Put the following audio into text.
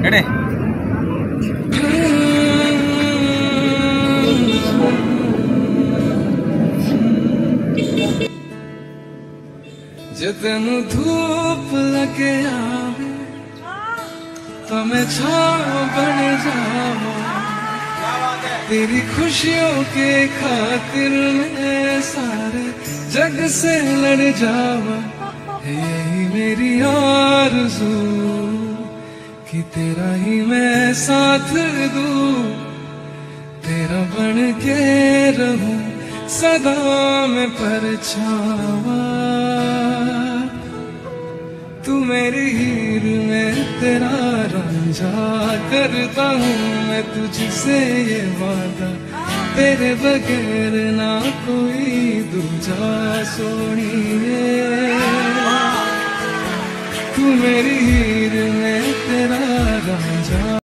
Ready. जे तेन धूप लगे आवे तो मैं छाव बन जावा, तेरी खुशियों के खातिर मैं सारे जग से लड़ जावा। यही मेरी आरज़ू कि तेरा ही मैं साथ दूं, तेरा बन के रहूं सदा मैं परछावा। तू मेरी हीर में तेरा रांझा, करता हूँ मैं तुझसे ये वादा, तेरे बगैर ना कोई दूजा सोनिए। तू मेरी हीर में तेरा रांझा।